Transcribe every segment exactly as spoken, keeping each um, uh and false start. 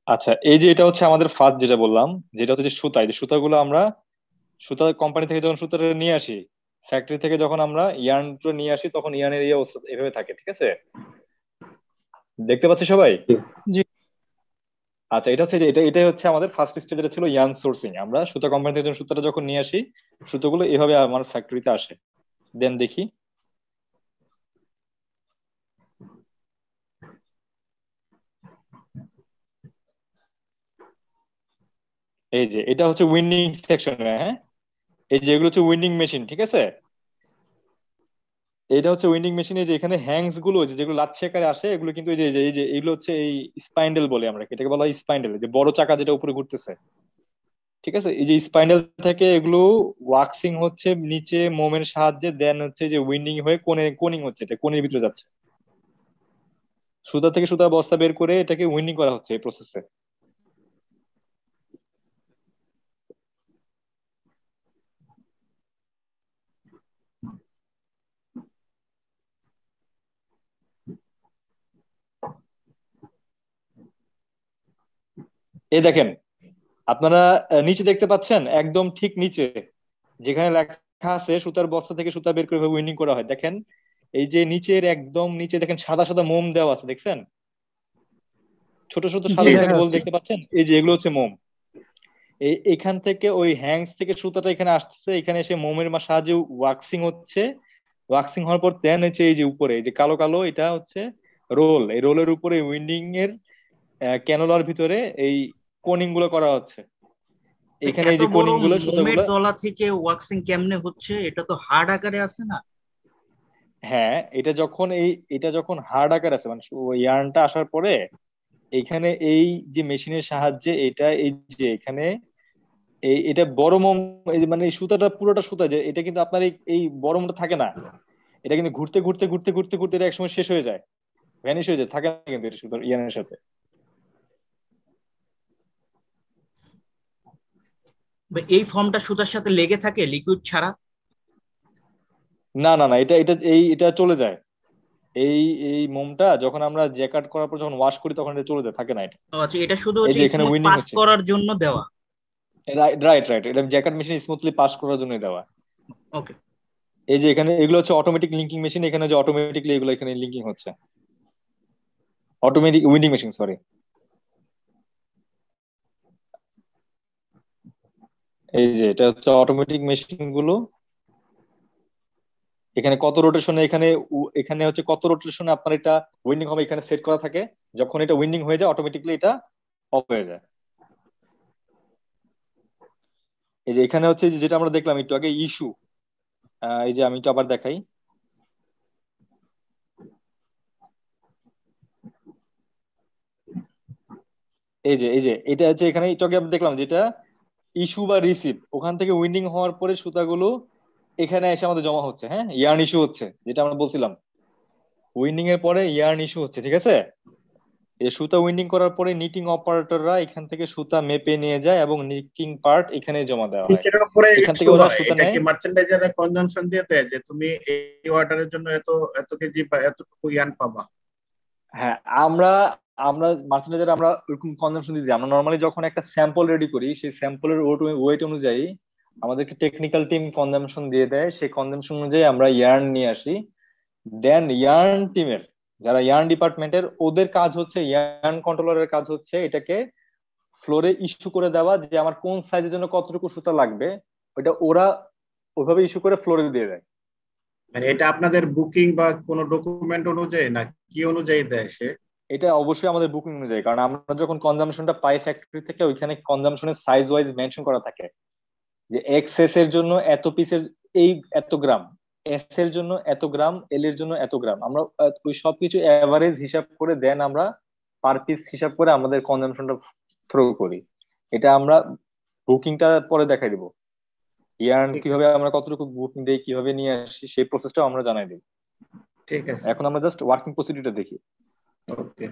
আচ্ছা, এই যে এটা হচ্ছে আমাদের ফার্স্ট যেটা বললাম, যেটা হচ্ছে যে সুতা। এই যে সুতাগুলো আমরা সুতা কোম্পানি থেকে যখন সুতাটা নিয়ে আসি, ফ্যাক্টরি থেকে যখন আমরা ইয়ার্নটা নিয়ে আসি, তখন ইয়ার্নের এই অবস্থা এভাবে থাকে, ঠিক আছে? দেখতে পাচ্ছি সবাই? জি। আচ্ছা, এটা হচ্ছে যে এটা এটাই হচ্ছে আমাদের ফার্স্ট স্টেজ, যেটা ছিল ইয়ার্ন সোর্সিং। আমরা সুতা কোম্পানি থেকে যখন সুতাটা যখন নিয়ে আসি, সুতোগুলো এভাবে আমার ফ্যাক্টরিতে আসে। দেন দেখি, এই যে এটা হচ্ছে উইন্ডিং সেকশন। হ্যাঁ, এই যে এগুলো হচ্ছে উইন্ডিং মেশিন, ঠিক আছে? এটা হচ্ছে উইন্ডিং মেশিনে যে এখানে হ্যাংস গুলো যে যেগুলো লাচ্ছি আকারে আসে, এগুলো কিন্তু এই যে এই যে এই যে এগুলো হচ্ছে এই স্পাইন্ডেল বলে আমরা, এটাকে বলা হয় স্পাইন্ডেল, যে বড় চাকা যেটা উপরে ঘুরতেছে, ঠিক আছে? এই যে স্পাইন্ডেল থেকে এগুলো ওয়াক্সিং হচ্ছে নিচে মোমের সাহায্যে, দেন হচ্ছে যে উইন্ডিং হয়ে কোনে কোনিং হচ্ছে, এটা কোনের ভিতরে যাচ্ছে। সুতা থেকে সুতা বস্তা বের করে এটাকে উইন্ডিং করা হচ্ছে এই প্রসেসে। এই দেখেন, আপনারা আহ, নিচে দেখতে পাচ্ছেন, একদম ঠিক নিচে যেখানে লেখা আছে সুতার বস্তা থেকে সুতা বের করে উইন্ডিং করা হয়, দেখেন এই যে নিচের একদম নিচে দেখেন সাদা সাদা মোম দেওয়া আছে, দেখছেন? ছোট ছোট জি সাদা সাদা দেখা গোল যাচ্ছে। দেখতে পাচ্ছেন, এই যে এগুলো হচ্ছে মোম। এই এখান থেকে ওই হ্যাংস থেকে সুতাটা এখানে আসতেছে, এখানে এসে মোমের মা সাহায্যে ওয়াক্সিং হচ্ছে। ওয়াক্সিং হওয়ার পর দেন হচ্ছে এই যে উপরে এই যে কালো কালো, এটা হচ্ছে রোল। এই রোলের উপরে উইন্ডিং এর ক্যানোলার ভিতরে এই কোনিং গুলো করা হচ্ছে। তো এখানে এই এত যে বড় কোনিং গুলো মোমের সুতাগুলো। দলা থেকে ওয়াক্সিং কেমনে হচ্ছে? এটা তো হার্ড আকারে আছে না? হ্যাঁ, এটা যখন এই এটা যখন হার্ড আকার আছে, মানে ইয়ার্নটা আসার পরে এখানে এই যে মেশিনের সাহায্যে এটা এই যে এখানে এই এটা বড় মোম, এই যে মানে এই সুতাটা পুরোটা সুতা, যে এটা কিন্তু আপনার এই এই বড় মোমটা থাকে না। এটা কিন্তু ঘুরতে ঘুরতে ঘুরতে ঘুরতে ঘুরতে এটা একসময় শেষ হয়ে যায়, ভ্যানিশ হয়ে যায়, থাকে না কিন্তু এটা সুতার ইয়ার্নের সাথে। বা এই ফর্মটা সুতার সাথে লেগে থাকে লিকুইড ছাড়া? না না না, এটা এটা এই এটা চলে যায়। এই এই মোমটা যখন আমরা জ্যাকার্ড করার পর যখন ওয়াশ করি, তখন এটা চলে যায়, থাকে না এটা। ও আচ্ছা, এটা শুধু এই হচ্ছে যে এখানে স্মুথ উইন্ডিং পাস হচ্ছে। করার জন্য দেওয়া? রাইট রাইট, এটা জ্যাকার্ড মেশিন স্মুথলি পাস করার জন্য দেওয়া। ওকে। এই যে এখানে এগুলো হচ্ছে অটোমেটিক লিঙ্কিং মেশিন, এখানে যে অটোমেটিকলি এগুলো এখানে লিঙ্কিং হচ্ছে, অটোমেটিক উইন্ডিং মেশিন, সরি। এই যে এটা হচ্ছে অটোমেটিক মেশিন গুলো। এখানে কত রোটেশনে এখানে উ- এখানে হচ্ছে কত রোটেশনে আপনার এটা উইন্ডিং হবে, এখানে সেট করা থাকে। যখন এটা উইন্ডিং হয়ে যায়, অটোমেটিকলি এটা অফ হয়ে যায়। এই যে এখানে হচ্ছে যে যেটা আমরা দেখলাম একটু আগে, ইস্যু। এই যে আমি একটু আবার দেখাই। এই যে এই যে এটা হচ্ছে এখানে একটু আগে আমরা দেখলাম যেটা ইস্যু বা রিসিভ, ওখান থেকে উইন্ডিং হওয়ার পরে সুতাগুলো এখানে এসে আমাদের জমা হচ্ছে। হ্যাঁ, ইয়ার্ন ইস্যু হচ্ছে, যেটা আমরা বলছিলাম উইন্ডিং এর পরে ইয়ার্ন ইস্যু হচ্ছে, ঠিক আছে? এই সুতা উইন্ডিং করার পরে নিটিং অপারেটররা এখান থেকে সুতা মেপে নিয়ে যায় এবং নিটিং পার্ট এখানে জমা দেওয়া হয়। কিসের উপরে এখান থেকে ইস্যু ওরা হয়? সুতা এটা নেয়। কি মার্চেন্ডাইজারের কনজাম্পশন দিয়ে দেয় যে তুমি এই অর্ডারের জন্য এত এত কেজি বা এতটুকু ইয়ান পাবা? হ্যাঁ, আমরা আমরা মার্চেন্ডাইজার আমরা ওরকম কনজাম্পশন দিই। আমরা নর্মালি যখন একটা স্যাম্পল রেডি করি, সেই স্যাম্পলের ওয়েট অনুযায়ী আমাদেরকে টেকনিক্যাল টিম কনজাম্পশন দিয়ে দেয়। সেই কনজাম্পশন অনুযায়ী আমরা ইয়ার্ন নিয়ে আসি। দেন ইয়ার্ন টিমের, যারা ইয়ার্ন ডিপার্টমেন্টের, ওদের কাজ হচ্ছে, ইয়ার্ন কন্ট্রোলারের কাজ হচ্ছে এটাকে ফ্লোরে ইস্যু করে দেওয়া, যে আমার কোন সাইজের জন্য কতটুকু সুতা লাগবে। ওইটা ওরা ওইভাবে ইস্যু করে ফ্লোরে দিয়ে দেয়। মানে এটা আপনাদের বুকিং বা কোনো ডকুমেন্ট অনুযায়ী না কি অনুযায়ী দেয় সে? এটা অবশ্যই আমাদের বুকিং অনুযায়ী, কারণ আমরা যখন কনজামশনটা পাই ফ্যাক্টরি থেকে, ওইখানে কনজামশনের সাইজ ওয়াইজ মেনশন করা থাকে, যে এক্স এস এর জন্য এত পিসের এই এত গ্রাম, এস এর জন্য এত গ্রাম, এল এর জন্য এত গ্রাম। আমরা আহ, ওই সবকিছু এভারেজ হিসাব করে দেন আমরা পার পিস হিসাব করে আমাদের কনজামশনটা থ্রো করি। এটা আমরা বুকিংটা পরে দেখাই দিব। ইয়ার্ন ঠিক কিভাবে আমরা কতটুকু বুকিং দেই, কিভাবে নিয়ে আসি, সেই প্রসেসটাও আমরা জানাই দিই। ঠিক আছে। এখন আমরা জাস্ট ওয়ার্কিং প্রসিডিউরটা দেখি। ওকে।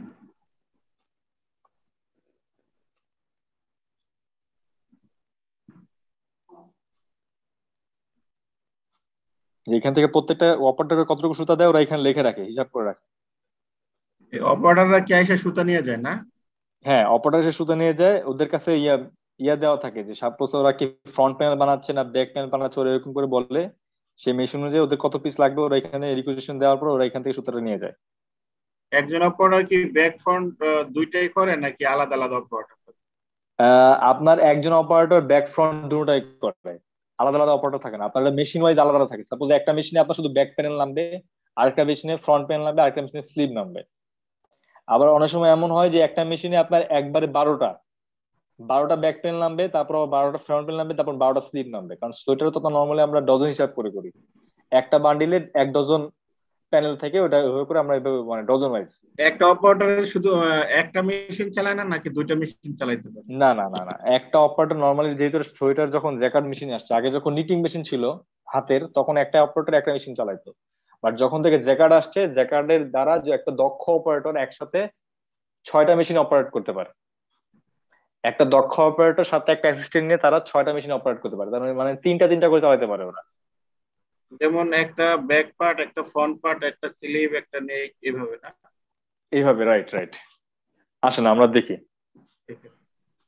যে এখান থেকে প্রত্যেকটা অপারেটরকে কতটুকু সুতা দেয়, ওরা এখানে লিখে রাখে, হিসাব করে রাখে। অপারেটররা কি এসে সুতা নিয়ে যায় না? হ্যাঁ, অপারেটর এসে সুতা নিয়ে যায়, ওদের কাছে ইয়া ইয়া দেওয়া থাকে যে সাপোজ ওরা কি ফ্রন্ট প্যানেল বানাচ্ছে না ব্যাক প্যানেল বানাচ্ছে, ওরা এরকম করে বললে সেই মেশিন অনুযায়ী ওদের কত পিস লাগবে ওরা এখানে রিকুয়েশন দেওয়ার পর ওরা এখান থেকে সুতাটা নিয়ে যায়। একজন অপারেটর কি ব্যাক ফ্রন্ট দুইটাই করে নাকি আলাদা আলাদা অপারেটর? আহ, আপনার একজন অপারেটর ব্যাক ফ্রন্ট দুটোটাই করে, আলাদা আলাদা অপারেটর থাকে না, আপনার মেশিন ওয়াইজ আলাদা আলাদা থাকে। সাপোজ একটা মেশিনে আপনার শুধু ব্যাক প্যানেল নামবে, আরেকটা মেশিনে ফ্রন্ট প্যানেল নামবে, আরেকটা মেশিনে স্লিভ নামবে। আবার অনেক সময় এমন হয় যে একটা মেশিনে আপনার একবারে বারোটা বারোটা ব্যাক প্যানেল নামবে, তারপর আবার বারোটা ফ্রন্ট প্যানেল নামবে, তারপর বারোটা স্লিভ নামবে, কারণ সোয়েটার তো নর্মালি আমরা ডজন হিসাব করে করি, একটা বান্ডিলে এক ডজন প্যানেল থেকে ওটা ওইভাবে করে আমরা এভাবে মানে ডজন ওয়াইজ। একটা অপারেটর শুধু আহ, একটা মেশিন চালায় না নাকি দুইটা মেশিন চালাইতে পারে? না না না না, একটা অপারেটর নর্মালি যেহেতু সোয়েটার যখন জ্যাকার্ড মেশিন আসছে, আগে যখন নিটিং মেশিন ছিল হাতের, তখন একটা অপারেটর একটা মেশিন চালাইতো। বাট যখন থেকে জ্যাকার্ড আসছে, জ্যাকার্ডের দ্বারা যে একটা দক্ষ অপারেটর একসাথে ছয়টা মেশিন অপারেট করতে পারে। একটা দক্ষ অপারেটর সাথে একটা অ্যাসিস্ট্যান্ট নিয়ে তারা ছয়টা মেশিন অপারেট করতে পারে, তার মানে মানে তিনটা তিনটা করে চালাতে পারে ওরা। যেমন একটা ব্যাক পার্ট, একটা ফ্রন্ট পার্ট, একটা স্লিভ, একটা নেক, এভাবে না? এইভাবে, রাইট রাইট। আসলে আমরা দেখি ঠিক আছে।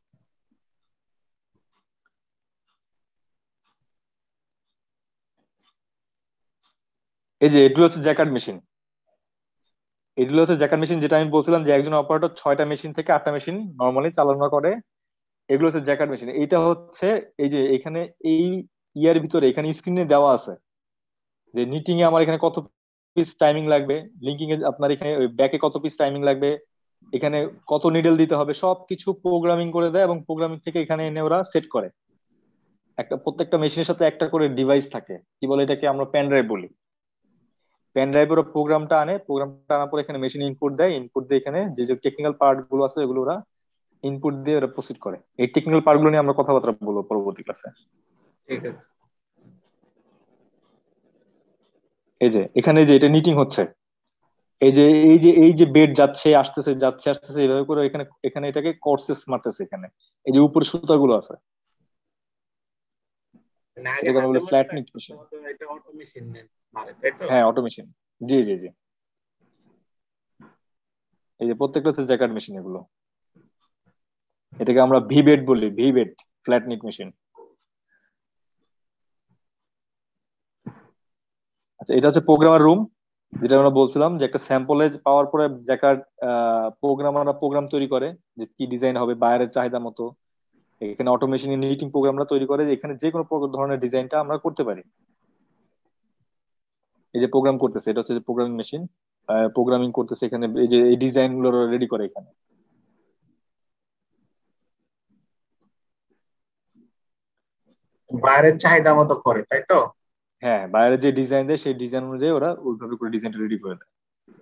এই যে এগুলো হচ্ছে জ্যাকার্ড মেশিন, এগুলো হচ্ছে জ্যাকার্ড মেশিন, যেটা আমি বলছিলাম যে একজন অপারেটর ছয়টা মেশিন থেকে আটটা মেশিন নর্মালি চালনা করে। এগুলো হচ্ছে জ্যাকার্ড মেশিন। এইটা হচ্ছে এই যে এখানে এই ইয়ার ভিতরে এখানে স্ক্রিনে দেওয়া আছে যে নিটিং এ আমার এখানে কত পিস টাইমিং লাগবে, লিঙ্কিং এ আপনার এখানে ব্যাকে কত পিস টাইমিং লাগবে, এখানে কত নিডল দিতে হবে, সবকিছু প্রোগ্রামিং করে দেয় এবং প্রোগ্রামিং থেকে এখানে এনে ওরা সেট করে। একটা প্রত্যেকটা মেশিনের সাথে একটা করে ডিভাইস থাকে, কি বলে এটাকে আমরা পেন ড্রাইভ বলি। পেন ড্রাইভে ওরা প্রোগ্রামটা আনে, প্রোগ্রামটা আনার পর এখানে মেশিনে ইনপুট দেয়, ইনপুট দিয়ে এখানে যে যে টেকনিক্যাল পার্ট গুলো আছে এগুলো ওরা ইনপুট দিয়ে ওরা প্রসিড করে। এই টেকনিক্যাল পার্ট গুলো নিয়ে আমরা কথাবার্তা বলবো পরবর্তী ক্লাসে। ঠিক আছে। এই যে এখানে যে এটা নিটিং হচ্ছে, এই যে এই যে এই যে বেড যাচ্ছে আসতেছে যাচ্ছে আসতেছে এইভাবে করে এখানে এখানে এটাকে কোর্সেস মারতেছে এখানে। এই যে উপরে সুতাগুলো আছে, মানে আগে এটাকে আমরা হাতে বলি মারতো ফ্ল্যাট না, নিট এখন তো মেশিন। auto- এটা অটো মেশিন মারে, তাই তো? হ্যাঁ, অটোমেশন। জি জি জি। এই যে প্রত্যেকটা হচ্ছে জ্যাকার্ড মেশিন এগুলো। এটাকে আমরা ভি বেড বলি, V bed, flat knit machine. আচ্ছা, এটা হচ্ছে প্রোগ্রামার রুম, যেটা আমরা বলছিলাম যে একটা স্যাম্পলে পাওয়ার পরে জ্যাকার্ড প্রোগ্রামাররা প্রোগ্রাম তৈরি করে যে কি ডিজাইন হবে বাইরের চাহিদা মতো। এখানে অটোমেশন নিটিং প্রোগ্রামরা তৈরি করে, এখানে যে কোনো প্রকার ধরনের ডিজাইনটা আমরা করতে পারি। এই যে প্রোগ্রাম করতেছে, এটা হচ্ছে প্রোগ্রামিং মেশিন, প্রোগ্রামিং করতেছে এখানে, এই যে এই ডিজাইন গুলো রেডি করে এখানে। বাইরের চাহিদা মতো করে, তাই তো? হ্যাঁ, বাইরে যে ডিজাইন দেয় সেই ডিজাইন অনুযায়ী ওরা ওইভাবে করে ডিজাইনটা রেডি করে দেয়।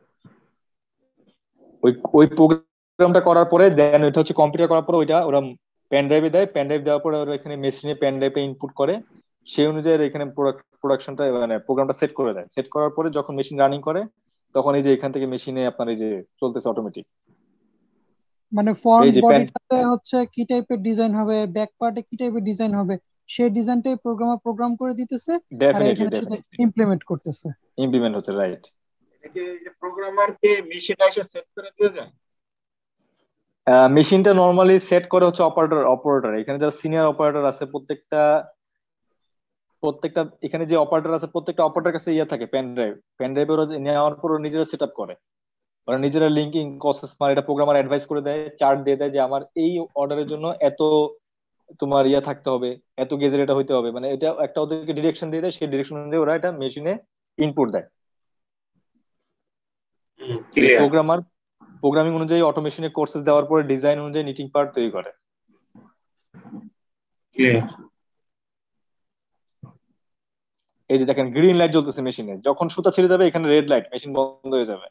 ওই ওই প্রোগ্রামটা করার পরে দেন ওইটা হচ্ছে কম্পিউটার করার পরে ওইটা ওরা পেন ড্রাইভে দেয়, পেন ড্রাইভ দেওয়ার পরে ওরা এখানে মেশিনে পেন ড্রাইভে ইনপুট করে, সেই অনুযায়ী এখানে প্রোডাকশনটা মানে প্রোগ্রামটা সেট করে দেয়। সেট করার পরে যখন মেশিন রানিং করে তখন এই যে এখান থেকে মেশিনে আপনার এই যে চলতেছে অটোমেটিক। মানে ফ্রন্ট এই যে পেন, বডিটাতে হচ্ছে কি টাইপের ডিজাইন হবে, ব্যাক পার্টে কি টাইপের ডিজাইন হবে, সেই ডিজাইনটাই প্রোগ্রামার প্রোগ্রাম করে দিতেছে, আর ডেফিনেটলি এখানে শুধু ডেফিনেটলি ইমপ্লিমেন্ট করতেছে। ইমপ্লিমেন্ট হচ্ছে, রাইট। এটা কি এই যে প্রোগ্রামারকে মেশিনটা এসে সেট করে দিয়ে যায়? মেশিনটা নর্মালি সেট করে হচ্ছে অপারেটর অপারেটর এখানে যারা সিনিয়র অপারেটর আছে প্রত্যেকটা প্রত্যেকটা এখানে যে অপারেটর আছে প্রত্যেকটা অপারেটর কাছে ইয়ে থাকে পেন ড্রাইভ, পেন ড্রাইভ ওরা নেওয়ার পর ওরা নিজেরা সেট আপ করে, ওরা নিজেরা লিঙ্কিং প্রসেস মানে এটা প্রোগ্রামার অ্যাডভাইস করে দেয়, চার্ট দিয়ে দেয় যে আমার এই অর্ডারের জন্য এত তোমার ইয়া থাকতে হবে, এত গেজের এটা হইতে হবে, মানে এটা একটা ওদেরকে ডিরেকশন দিয়ে দেয়, সেই ডিরেকশন অনুযায়ী ওরা এটা মেশিনে ইনপুট দেয়। ক্লিয়ার। প্রোগ্রামার প্রোগ্রামিং অনুযায়ী অটোমেশনে কোর্সেস দেওয়ার পরে ডিজাইন অনুযায়ী নিটিং পার্ট তৈরি করে। ক্লিয়ার। এই যে দেখেন গ্রিন লাইট জ্বলতেছে মেশিনে, যখন সুতা ছেড়ে যাবে এখানে রেড লাইট, মেশিন বন্ধ হয়ে যাবে।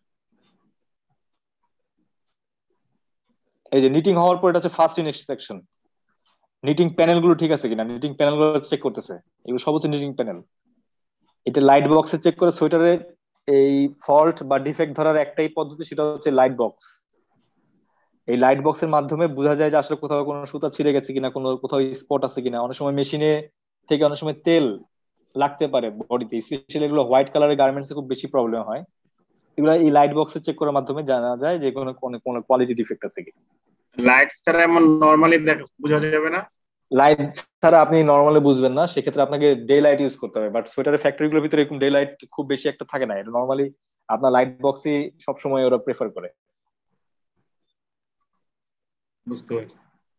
এই যে নিটিং হওয়ার পর এটা হচ্ছে ফার্স্ট ইনস্পেকশন, নিটিং প্যানেল গুলো ঠিক আছে কিনা, নিটিং প্যানেল গুলো চেক করতেছে, এগুলো সব হচ্ছে নিটিং প্যানেল। এটা লাইট বক্সে চেক করে সোয়েটারের এই ফল্ট বা ডিফেক্ট ধরার একটাই পদ্ধতি, সেটা হচ্ছে লাইট বক্স। এই লাইট বক্সের মাধ্যমে বোঝা যায় যে আসলে কোথাও কোনো সুতা ছিঁড়ে গেছে কিনা, কোনো কোথাও স্পট আছে কিনা। অনেক সময় মেশিনে থেকে অনেক সময় তেল লাগতে পারে বডিতে, স্পেশালি এগুলো হোয়াইট কালারের গার্মেন্টসে খুব বেশি প্রবলেম হয়। এগুলো এই লাইট বক্সে চেক করার মাধ্যমে জানা যায় যে কোনো কোনো কোনো কোয়ালিটি ডিফেক্ট আছে কিনা। লাইট ছাড়া এমন নরমালি বোঝা যাবে না? লাইট ছাড়া আপনি নর্মালি বুঝবেন না, সেক্ষেত্রে আপনাকে ডে লাইট ইউজ করতে হবে। বাট সোয়েটারের ফ্যাক্টরি গুলোর ভিতরে এরকম ডে লাইট খুব বেশি একটা থাকে না, এটা নর্মালি আপনার লাইট বক্সই সবসময় ওরা প্রেফার করে। বুঝতে পারছি।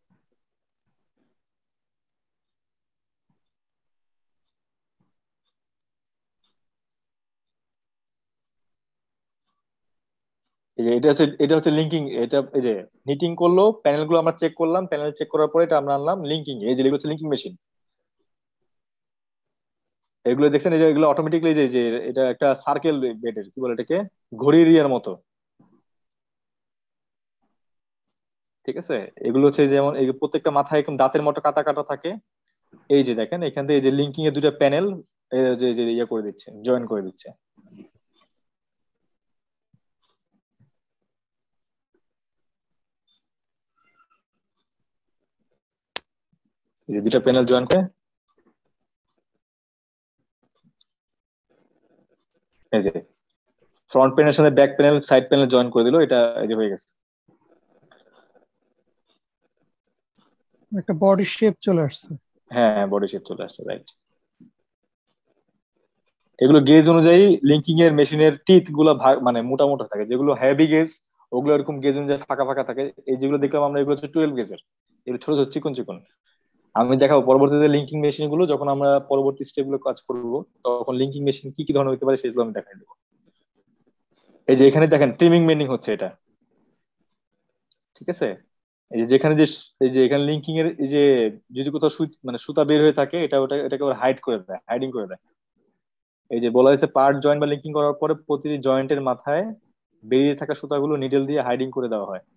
এই যে এটা হচ্ছে এটা হচ্ছে লিঙ্কিং, এটা এই যে নিটিং করলো, প্যানেল গুলো আমরা চেক করলাম, প্যানেল চেক করার পরে এটা আমরা আনলাম লিঙ্কিং। এই যে এগুলো হচ্ছে লিঙ্কিং মেশিন। এগুলো দেখছেন, এই যে এগুলো অটোমেটিকলি যে যে এটা একটা সার্কেল বেডের কি বলে এটাকে, ঘড়ির ইয়ার মতো, ঠিক আছে। এগুলো হচ্ছে যেমন এই প্রত্যেকটা মাথায় এরকম দাঁতের মতো কাটা কাটা থাকে। এই যে দেখেন এখান থেকে এই যে লিঙ্কিং এর দুইটা প্যানেল যে যে ইয়ে করে দিচ্ছে, জয়েন করে দিচ্ছে। এই যে দুইটা প্যানেল জয়েন করে, এই যে ফ্রন্ট প্যানেলের সাথে back panel side panel join করে দিল, এটা এই যে হয়ে গেছে। একটা বডি শেপ চলে আসছে। হ্যাঁ, বডি শেপ চলে আসছে, রাইট। এগুলো গেজ অনুযায়ী লিঙ্কিং এর মেশিনের টিথ গুলো ভাগ মানে মোটা মোটা থাকে, যেগুলো হেভি গেজ ওগুলো এরকম গেজ অনুযায়ী ফাঁকা ফাঁকা থাকে। এই যেগুলো দেখলাম আমরা এগুলো হচ্ছে টুয়েলভ গেজের, এগুলো ছোট ছোট চিকন চিকন। আমি দেখাবো পরবর্তীতে লিঙ্কিং মেশিন গুলো, যখন আমরা পরবর্তী স্টেপ গুলো কাজ করবো তখন লিঙ্কিং মেশিন কি কি ধরনের হতে পারে সেগুলো আমি দেখাই দেবো। এই যে এখানে দেখেন ট্রিমিং মেন্ডিং হচ্ছে এটা, ঠিক আছে। এই যে যেখানে যে এই যে এখানে লিঙ্কিং এর এই যে যদি কোথাও সুই- মানে সুতা বের হয়ে থাকে, এটা ওটা এটাকে হাইড করে দেয়, হাইডিং করে দেয়। এই যে বলা হয়েছে পার্ট জয়েন্ট বা লিঙ্কিং করার পরে প্রতিটি জয়েন্টের মাথায় বেরিয়ে থাকা সুতাগুলো নিডল দিয়ে হাইডিং করে দেওয়া হয়।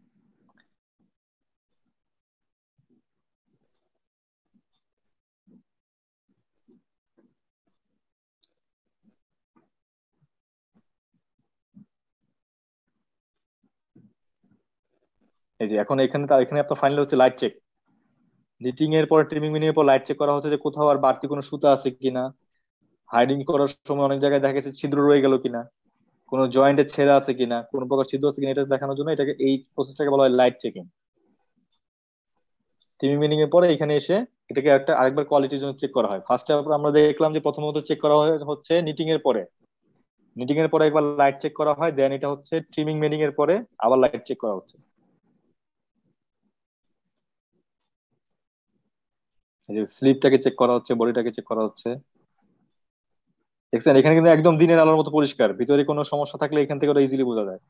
এই যে এখন এখানে তার এখানে আপনার ফাইনাল হচ্ছে লাইট চেক। নিটিং এর পর ট্রিমিং মিনিং এর পর লাইট চেক করা হচ্ছে যে কোথাও আর বাড়তি কোনো সুতা আছে কিনা, হাইডিং করার সময় অনেক জায়গায় দেখা গেছে ছিদ্র রয়ে গেল কিনা, কোনো জয়েন্টে ছেঁড়া আছে কিনা, কোনো প্রকার ছিদ্র আছে কিনা, এটা দেখানোর জন্য এটাকে এই প্রসেসটাকে বলা হয় লাইট চেকিং। ট্রিমিং মিনিং এর পরে এখানে এসে এটাকে একটা আরেকবার কোয়ালিটির জন্য চেক করা হয়। ফার্স্টে আমরা দেখলাম যে প্রথমত চেক করা হয় হচ্ছে নিটিং এর পরে, নিটিং এর পরে একবার লাইট চেক করা হয়, দেন এটা হচ্ছে ট্রিমিং মেডিং এর পরে আবার লাইট চেক করা হচ্ছে। এই যে স্লিপটাকে চেক করা হচ্ছে, বডিটাকে চেক করা হচ্ছে, দেখছেন এখানে কিন্তু একদম দিনের আলোর মতো পরিষ্কার, ভিতরে কোনো সমস্যা থাকলে এখান থেকে ওটা ইজিলি বোঝা যায়।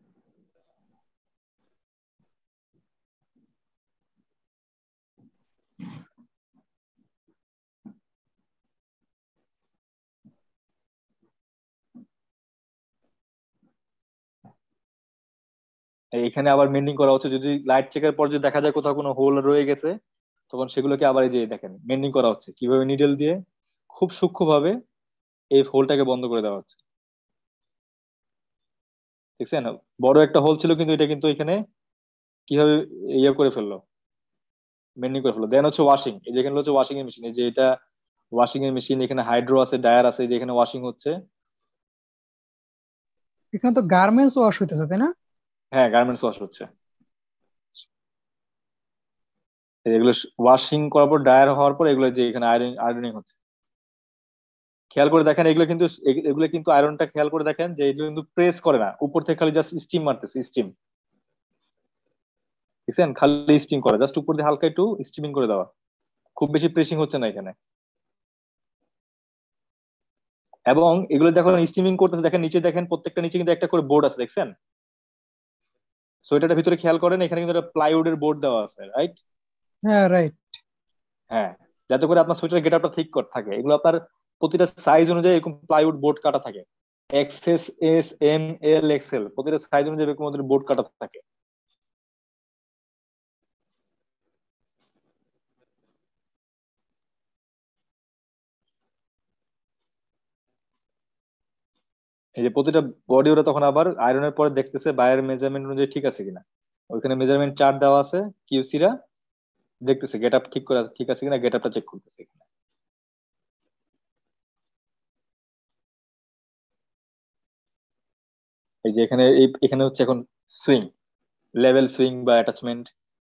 এখানে আবার মেন্ডিং করা হচ্ছে, যদি লাইট চেকের পর যদি দেখা যায় কোথাও কোনো হোল রয়ে গেছে তখন সেগুলোকে আবার এই যে দেখেন মেন্ডিং করা হচ্ছে কিভাবে নিডল দিয়ে খুব সূক্ষ্মভাবে এই হোলটাকে বন্ধ করে দেওয়া হচ্ছে, দেখছেন। বড় একটা হোল ছিল কিন্তু এটা কিন্তু এখানে কিভাবে ইয়ে করে ফেললো, মেন্ডিং করে ফেললো। দেন হচ্ছে ওয়াশিং, এই যে এখানে হচ্ছে ওয়াশিং এর মেশিন, এই যে এটা ওয়াশিং এর মেশিন, এখানে হাইড্রো আছে, ডায়ার আছে, যে এখানে ওয়াশিং হচ্ছে। এখানে তো গার্মেন্টস ওয়াশ হইতেছে তাই না? হ্যাঁ, গার্মেন্টস ওয়াশ হচ্ছে। এগুলো ওয়াশিং করার পর ডায়ার হওয়ার পর এগুলো যে এখানে আয়রন আয়রনিং হচ্ছে। খেয়াল করে দেখেন এগুলো কিন্তু এগ- এগুলো কিন্তু আয়রনটা খেয়াল করে দেখেন যে এগুলো কিন্তু প্রেস করে না, উপর থেকে খালি জাস্ট স্টিম মারতেছে, স্টিম, দেখছেন, খালি স্টিম করা, জাস্ট উপর দিয়ে হালকা একটু স্টিমিং করে দেওয়া, খুব বেশি প্রেসিং হচ্ছে না এখানে। এবং এগুলো দেখুন স্টিমিং করতেছে, দেখেন নিচে দেখেন প্রত্যেকটা নিচে কিন্তু একটা করে বোর্ড আছে, দেখছেন। সোয়েটারের ভিতরে খেয়াল করেন এখানে কিন্তু একটা প্লাইউডের বোর্ড দেওয়া আছে, রাইট। হ্যাঁ, রাইট। হ্যাঁ, যাতে করে আপনার সোয়েটারের গেট আপটা ঠিক করে থাকে। এগুলো আপনার প্রতিটা সাইজ অনুযায়ী এরকম প্লাইউড বোর্ড কাটা থাকে, XS, S, M, L, XL, প্রতিটা সাইজ অনুযায়ী এরকম ওদের বোর্ড কাটা থাকে। এই যে প্রতিটা বডি ওরা তখন আবার আয়রনের পরে দেখতেছে বাইরের মেজারমেন্ট অনুযায়ী ঠিক আছে কিনা, ওইখানে মেজারমেন্ট চার্ট দেওয়া আছে, কিউসিরা দেখতেছে গেট আপ ঠিক করে ঠিক আছে কিনা, গেট আপটা চেক করতেছে কিনা। এই যে এখানে এই এখানে হচ্ছে এখন সুইং, লেভেল সুইং বা অ্যাটাচমেন্ট,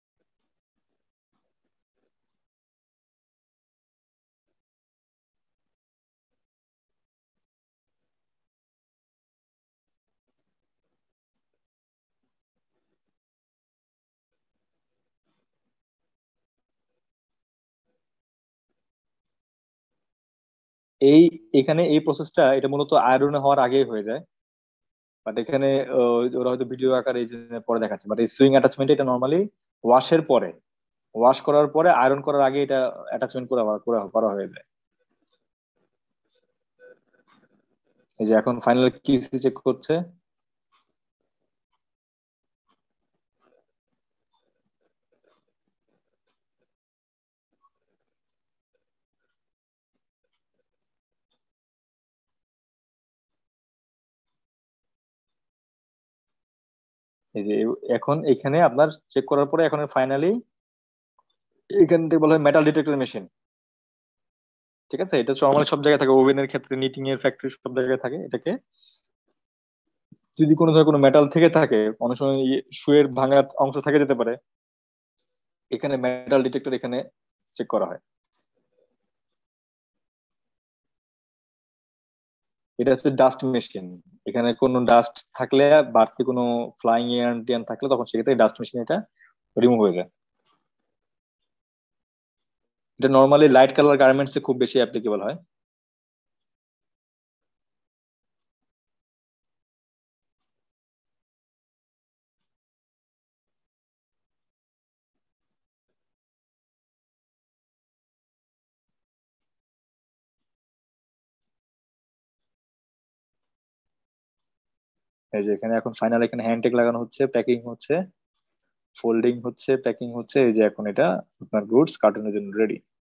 এই এখানে এই প্রসেসটা এটা মূলত আয়রনে হওয়ার আগেই হয়ে যায়, বাট এখানে আহ, ওরা হয়তো ভিডিও আকারে এই জন্য পরে দেখাচ্ছে, বাট এই সুইং অ্যাটাচমেন্ট এটা নর্মালি ওয়াশের পরে, ওয়াশ করার পরে আয়রন করার আগে এটা অ্যাটাচমেন্ট করা করা করা হয়ে যায়। এই যে এখন ফাইনাল কিউসি চেক করছে। এই যে এখন এখানে আপনার চেক করার পরে এখন ফাইনালি এখান থেকে বলা হয় মেটাল ডিটেক্টর মেশিন। ঠিক আছে, এটা নর্মালি সব জায়গায় থাকে, ওভেনের ক্ষেত্রে, নিটিং এর ফ্যাক্টরি সব জায়গায় থাকে। এটাকে যদি কোনো ধরনের কোনো মেটাল থেকে থাকে, অনেক সময় শুয়ের ভাঙা অংশ থেকে যেতে পারে, এখানে মেটাল ডিটেক্টর এখানে চেক করা হয়। এটা হচ্ছে ডাস্ট মেশিন। এখানে কোনো ডাস্ট থাকলে, বাড়তি কোনো ফ্লাইং এয়ার টিয়ান থাকলে, তখন সেক্ষেত্রে ডাস্ট মেশিন এটা রিমুভ হয়ে যায়। এটা নর্মালি লাইট কালার গার্মেন্টস এ খুব বেশি অ্যাপ্লিকেবল হয়। এই যে এখানে এখন ফাইনাল এখানে হ্যান্ড টেক লাগানো হচ্ছে, প্যাকিং হচ্ছে, ফোল্ডিং হচ্ছে, প্যাকিং হচ্ছে। এই যে এখন এটা আপনার গুডস কার্টুনের জন্য রেডি।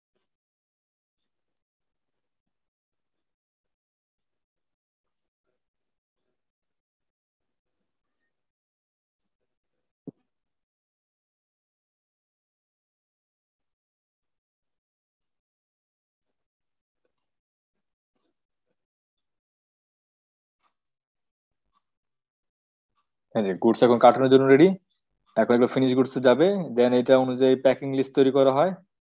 এই যে গুডস এখন কার্টুনের জন্য রেডি। এখন এগুলো ফিনিশ গুডস যাবে, দেন এটা অনুযায়ী প্যাকিং লিস্ট তৈরি করা হয়।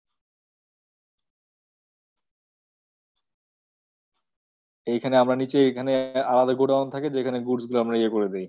এইখানে আমরা নিচে এখানে আলাদা গোডাউন থাকে, যেখানে গুডস গুলো আমরা ইয়ে করে দিই।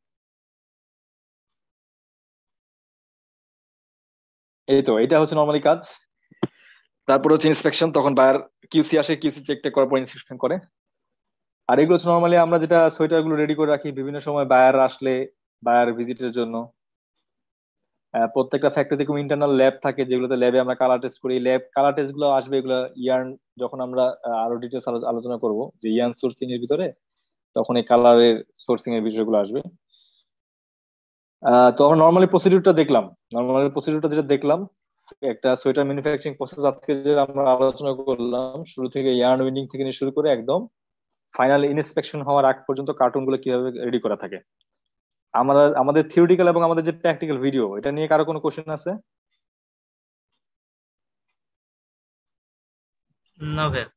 এই তো এটা হচ্ছে নর্মালি কাজ। তারপর হচ্ছে ইন্সপেকশন, তখন বায়ার কিউসি আসে, কিউসি চেক টেক করার পর ইন্সপেকশন করে। আর এগুলো হচ্ছে নর্মালি আমরা যেটা সোয়েটার গুলো রেডি করে রাখি বিভিন্ন সময় বায়ার আসলে, বায়ার ভিজিটের জন্য। আহ, প্রত্যেকটা ফ্যাক্টরিতে খুব ইন্টারনাল ল্যাব থাকে, যেগুলোতে ল্যাবে আমরা কালার টেস্ট করি। ল্যাব কালার টেস্ট গুলো আসবে এগুলো ইয়ার্ন, যখন আমরা আহ, আরো ডিটেলস আলোচনা করব যে ইয়ার্ন সোর্সিং এর ভিতরে, তখন এই কালারের সোর্সিং এর বিষয়গুলো আসবে। আহ, তো আমরা নর্মালি প্রসিডিউরটা দেখলাম। নর্মালি প্রসিডিউরটা যেটা দেখলাম, একটা সোয়েটার ম্যানুফ্যাকচারিং প্রসেস আজকে যে আমরা আলোচনা করলাম, শুরু থেকে ইয়ার্ন উইন্ডিং থেকে নিয়ে শুরু করে একদম ফাইনাল ইন্সপেকশন হওয়ার আগ পর্যন্ত কার্টুন গুলো কিভাবে রেডি করা থাকে। আমরা আমাদের থিওরিটিক্যাল এবং আমাদের যে প্র্যাকটিক্যাল ভিডিও, এটা নিয়ে কারো কোনো কোশ্চেন আছে? না ভাই।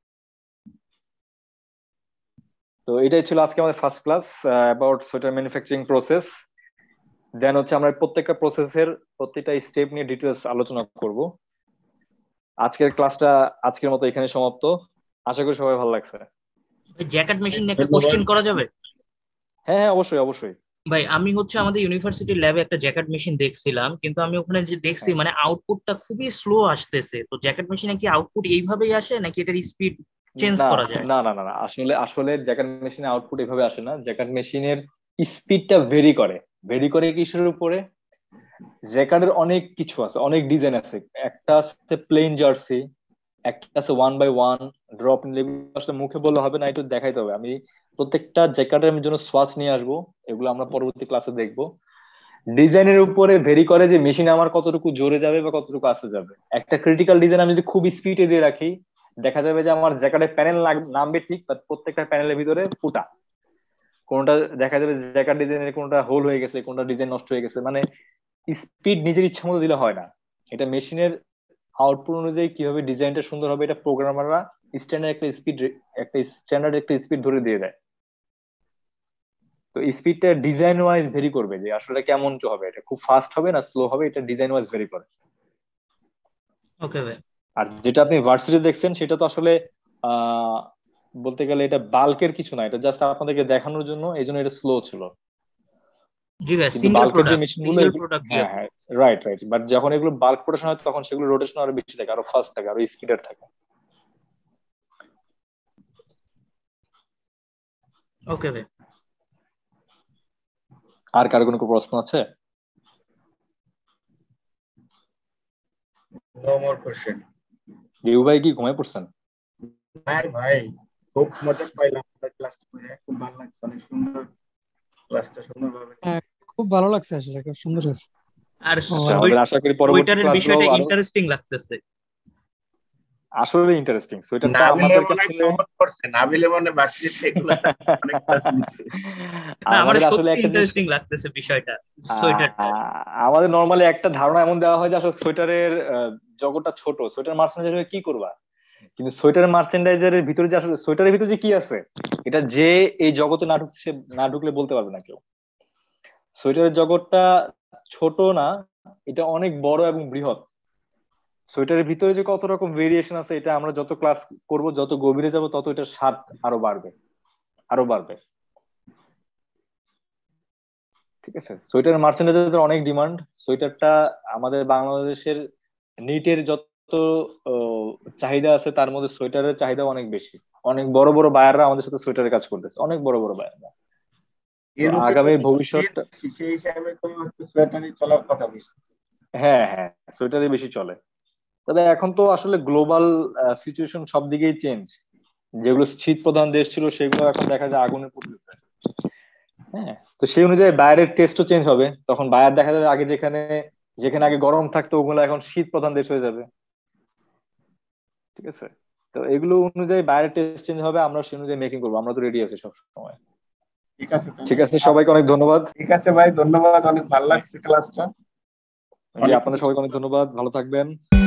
তো এটাই ছিল আজকে আমাদের first class about sweater manufacturing process. Then হচ্ছে আমরা প্রত্যেকটা প্রসেসের প্রত্যেকটা স্টেপ নিয়ে ডিটেলস আলোচনা করব। আজকের ক্লাসটা আজকের মতো এখানে সমাপ্ত। আশা করি সবাই ভালো লাগছে। জ্যাকেট মেশিন নিয়ে একটা কোশ্চেন করা যাবে? হ্যাঁ হ্যাঁ, অবশ্যই অবশ্যই। ভাই আমি হচ্ছে আমাদের ইউনিভার্সিটির ল্যাবে একটা জ্যাকেট মেশিন দেখছিলাম, কিন্তু আমি ওখানে যে দেখছি হ্যাঁ। মানে আউটপুটটা খুবই স্লো আসতেছে। তো জ্যাকেট মেশিনে কি আউটপুট এইভাবেই আসে নাকি এটার স্পিড চেঞ্জ না করা যায়? না না না না, আসলে আসলে জ্যাকেট মেশিনে আউটপুট এভাবে আসে না। জ্যাকেট মেশিনের স্পিডটা ভেরি করে। ভেরি করে কিসের উপরে? জ্যাকেটের অনেক কিছু আছে, অনেক ডিজাইন আছে। একটা আছে প্লেন জার্সি, একটা আছে ওয়ান বাই ওয়ান ড্রপ। আসলে মুখে বললে হবে না, একটু দেখাইতে হবে। আমি প্রত্যেকটা জ্যাকেটের জন্য সোয়াচ নিয়ে আসবো, এগুলো আমরা পরবর্তী ক্লাসে দেখবো। ডিজাইনের উপরে ভেরি করে যে মেশিন আমার কতটুকু জোরে যাবে বা কতটুকু আসতে যাবে। একটা ক্রিটিক্যাল ডিজাইন আমি যদি খুব স্পিডে দিয়ে রাখি, দেখা যাবে যে আমার জ্যাকেটের প্যানেল নামবে ঠিক, বাট প্রত্যেকটা প্যানেলের ভিতরে ফুটা। কোনটা দেখা যাবে জ্যাকেট ডিজাইনের কোনটা হোল হয়ে গেছে, কোনটা ডিজাইন নষ্ট হয়ে গেছে। মানে স্পিড নিজের ইচ্ছা মতো দিলে হয় না। এটা মেশিনের আউটপুট অনুযায়ী কিভাবে ডিজাইনটা সুন্দর হবে, এটা প্রোগ্রামাররা স্ট্যান্ডার্ড একটা স্পিড, একটা স্ট্যান্ডার্ড একটা স্পিড ধরে দিয়ে দেয়। তো স্পিডটা ডিজাইন ওয়াইজ ভেরি করবে যে আসলে কেমন হবে, এটা খুব ফাস্ট হবে না স্লো হবে, এটা ডিজাইন ওয়াইজ ভেরি করে। ওকে ভাই। আর যেটা আপনি ভার্সিটি দেখছেন সেটা তো আসলে আহ বলতে গেলে এটা বাল্কের কিছু না, এটা জাস্ট আপনাদেরকে দেখানোর জন্য, এই জন্য এটা স্লো ছিল। জি ভাই, কিন্তু সিঙ্গেল বাল্কের যে প্রোডাক্ট, মেশিন গুলো, সিঙ্গেল প্রোডাক্ট। হ্যাঁ হ্যাঁ, রাইট রাইট, বাট যখন এগুলো বাল্ক প্রোডাকশন হয় তখন সেগুলো রোটেশন আরো বেশি থাকে, আরো ফাস্ট থাকে, আরো স্পিডার থাকে। ওকে ভাই। আর কারো কোনো প্রশ্ন আছে? No more question. রিউ ভাই কি ঘুমায় পড়ছেন? ভাই ভাই খুব মজা পাইলাম ক্লাস করে, খুব ভালো লাগছে, অনেক সুন্দর ক্লাসটা সুন্দরভাবে। হ্যাঁ, খুব ভালো লাগছে আসলে, খুব সুন্দর হয়েছে। আর ও, আচ্ছা, আমাদের আশা করি পরবর্তী সোয়েটারের ক্লাসগুলো বিষয়টা আরো ইন্টারেস্টিং লাগতেছে। আসলে ইন্টারেস্টিং। সোয়েটারটা নাবিলে আমাদের মনে কাছে কমন করছে, নাবিলে মনে ভার্সিটিতে এগুলো অনেক ক্লাস নিছে। না আমার আমাদের আসলে সত্যি একটা জিনিস, ইন্টারেস্টিং লাগতেছে বিষয়টা, সোয়েটারটা। আহ, আমাদের নর্মালি একটা ধারণা এমন দেওয়া হয় যে আসলে সোয়েটারের আহ, জগৎটা ছোট, সোয়েটার মার্চেন্ডাইজার কি করবা, কিন্তু সোয়েটার মার্চেন্ডাইজারের ভিতরে যে আসলে সোয়েটারের ভিতরে যে কি আছে, এটা যে এই জগতে না ঢুকছে, না ঢুকলে বলতে পারবে না কেউ। সোয়েটারের জগৎটা ছোট না, এটা অনেক বড় এবং বৃহৎ। সোয়েটারের ভিতরে যে কত রকম ভেরিয়েশন আছে, এটা আমরা যত ক্লাস করব, যত গভীরে যাব, তত এটার স্বাদ আরো বাড়বে, আরো বাড়বে। ঠিক আছে, সোয়েটার মার্চেন্ডাইজারের অনেক ডিমান্ড। সোয়েটারটা আমাদের বাংলাদেশের নিটের যত আহ, চাহিদা আছে, তার মধ্যে সোয়েটারের চাহিদা অনেক বেশি। অনেক বড় বড় বায়াররা আমাদের সাথে সোয়েটারের কাজ করতেছে, অনেক বড় বড় বায়াররা। তো ইউরোপে তো আগামী শীত, ভবিষ্যৎটা, সেই হিসাবে তো সোয়েটারই চলার কথা বেশি। হ্যাঁ হ্যাঁ, সোয়েটারই বেশি চলে। তবে এখন তো আসলে গ্লোবাল সিচুয়েশন সব দিকেই চেঞ্জ। যেগুলো শীত প্রধান দেশ ছিল, সেগুলো এখন দেখা যায় আগুনে পড়তেছে। হ্যাঁ, তো সেই অনুযায়ী বায়ারের টেস্টও চেঞ্জ হবে। তখন বায়ার দেখা যাবে আগে যেখানে যেখানে আগে গরম থাকতো, ওগুলো এখন শীত প্রধান দেশ হয়ে যাবে। ঠিক আছে, তো এগুলো অনুযায়ী বায়ারের টেস্ট চেঞ্জ হবে, আমরা সেই অনুযায়ী মেকিং করবো। আমরা তো রেডি আছি সব সময়। ঠিক আছে তাহলে। ঠিক আছে, সবাইকে অনেক ধন্যবাদ। ঠিক আছে ভাই, ধন্যবাদ, অনেক ভালো লাগছে ক্লাসটা। জি, অনেক আপনাদের কিছু সবাইকে অনেক ধন্যবাদ, ভালো থাকবেন।